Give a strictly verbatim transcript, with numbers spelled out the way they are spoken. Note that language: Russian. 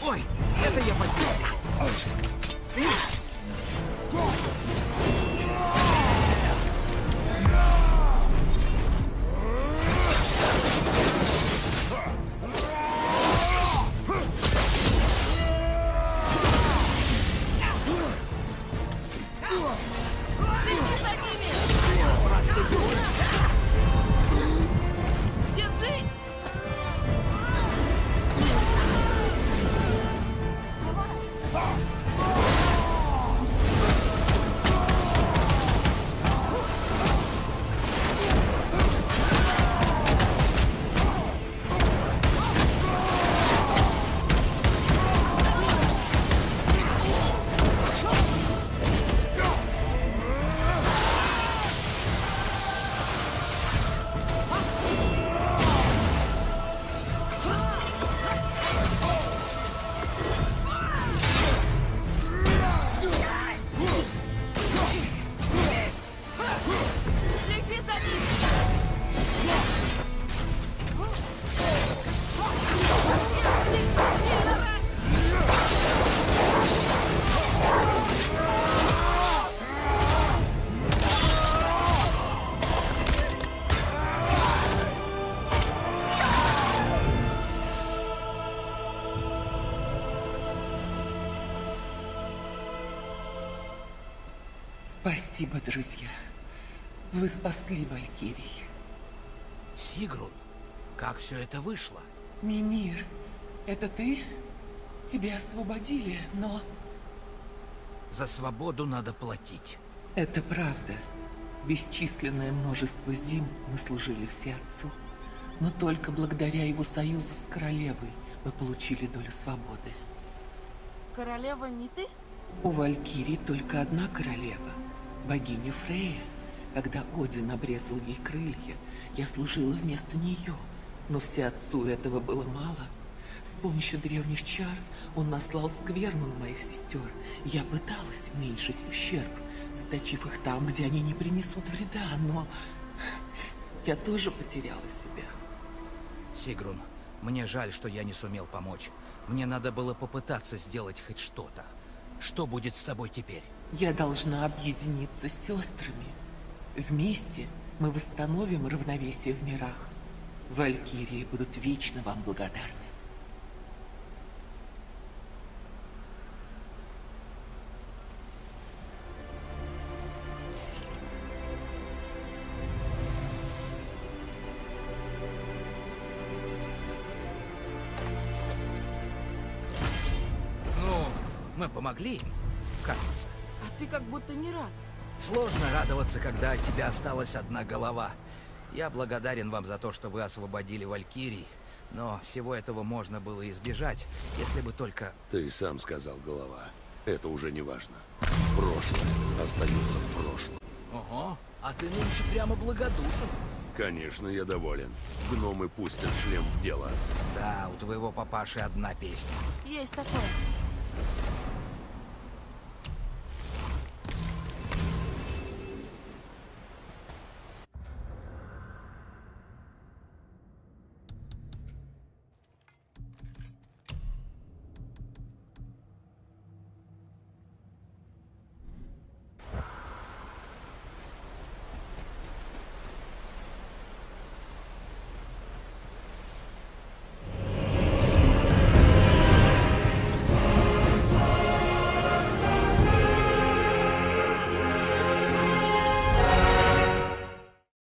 Ой, это я почувствовал. Спасибо, друзья. Вы спасли Валькирий. Сигрун, как все это вышло? Мимир, это ты? Тебя освободили, но... За свободу надо платить. Это правда. Бесчисленное множество зим мы служили Всеотцу. Но только благодаря его союзу с королевой мы получили долю свободы. Королева не ты? У Валькирии только одна королева. Богиня Фрейя. Когда Один обрезал ей крылья, я служила вместо нее. Но Всеотцу этого было мало. С помощью древних чар он наслал скверну на моих сестер. Я пыталась уменьшить ущерб, заточив их там, где они не принесут вреда, но я тоже потеряла себя. Сигрун, мне жаль, что я не сумел помочь. Мне надо было попытаться сделать хоть что-то. Что будет с тобой теперь? Я должна объединиться с сестрами. Вместе мы восстановим равновесие в мирах. Валькирии будут вечно вам благодарны. Ну, мы помогли им, кажется. А ты как будто не рад. Сложно радоваться, когда от тебя осталась одна голова. Я благодарен вам за то, что вы освободили Валькирий, но всего этого можно было избежать, если бы только... Ты сам сказал, голова. Это уже не важно. Прошлое остается в прошлом. Ого, а ты нынче прямо благодушен. Конечно, я доволен. Гномы пустят шлем в дело. Да, у твоего папаши одна песня. Есть такое.